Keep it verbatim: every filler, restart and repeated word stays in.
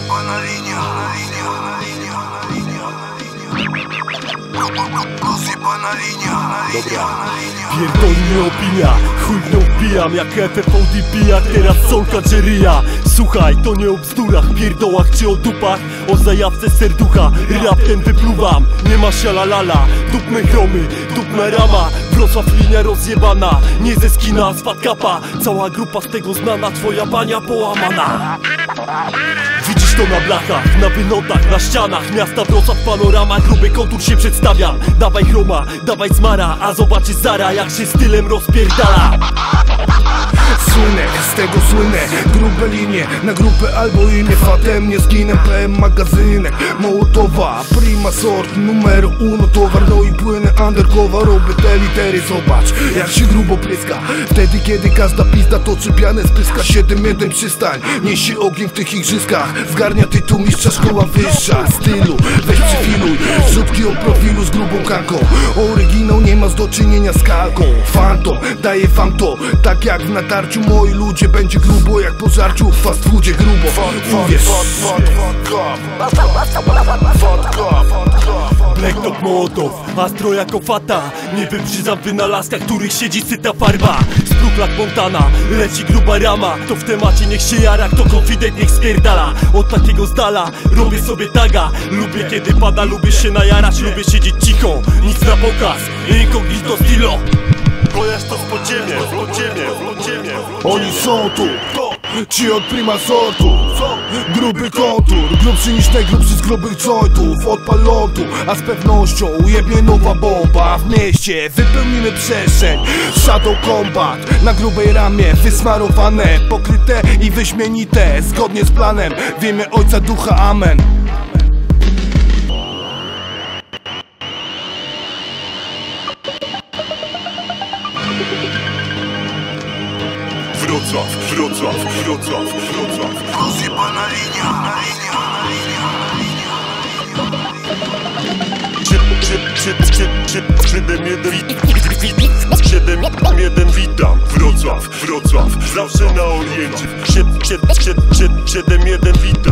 Rozjebana linia, linia, linia, linia, rozjebana linia, linia, linia. Pierdolnie opinia, chujną wbijam jak F F O D pijak, teraz solka czy ryja. Słuchaj, to nie o bzdurach, pierdołach czy o dupach, o zajawce serducha, rap ten wypluwam. Nie ma sialalala, dupne chromy, dupna rama. Wrocław linia rozjebana, nie ze skina, z fatkapa. Cała grupa z tego znana, twoja bania połamana. Widzisz to na blachach, na wynotach, na ścianach miasta Wrocław, panorama, gruby kontur się przedstawia. Dawaj chroma, dawaj smara, a zobaczysz zara jak się stylem rozpierdala. Słynę, z tego słynę, grube linie, na grupę albo imię, fatem nie zginę, P M magazynek, Mołotowa, prima sort, numer uno, towar, no i płynę undercover, robię te litery, zobacz jak się grubo pryska, wtedy kiedy każda pizda toczy pianę z pyska, siedem jeden przystań, niesie ogień w tych igrzyskach, zgarnia tytuł mistrza szkoła wyższa, stylu, weź przyfiluj, rzutki o profilu z grubą kanką, oryginał nie ma do czynienia z kalką, fantom, daję wam to, tak jak w natarciu moi ludzie, będzie grubo jak po żarciu w fast foodzie grubo. Uwierz. Black Dog Mołotow, Astro jako fata. Nie wybrzydzam w wynalazkach, których siedzi syta farba. Spruklak Montana, leci gruba rama. To w temacie niech się jara, kto konfident niech spierdala. Od takiego z dala, robię sobie taga. Lubię kiedy pada, lubię się najarać, lubię siedzieć cicho, nic na pokaz, incognito stilo. Kojarz to z podziemiem, z podziemiem, z podziemiem. Oni są tu, ci od prima sortu, gruby kontur, grubszy niż najgrubszy z grubych jointów. Odpal lotu, a z pewnością ujebnie nowa bomba. W mieście wypełnimy przestrzeń, Shadow Combat na grubej ramie, wysmarowane, pokryte i wyśmienite, zgodnie z planem, w imię Ojca Ducha, amen. Wrocław, Wrocław, Wrocław, Wrocław. Rozjebana linia, linia, linia, linia. siedem jeden witam. Wrocław, Wrocław, zawsze na oriencie. siedem jeden witam.